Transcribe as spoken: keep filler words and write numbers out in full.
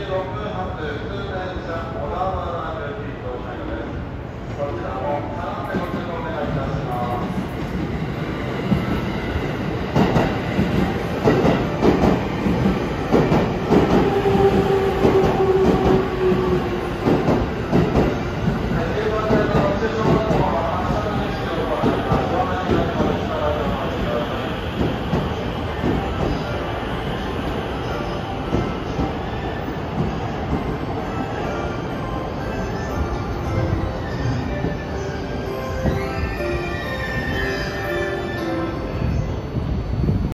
ろく発通電車小田原駅到着です。こちらも並んでご注意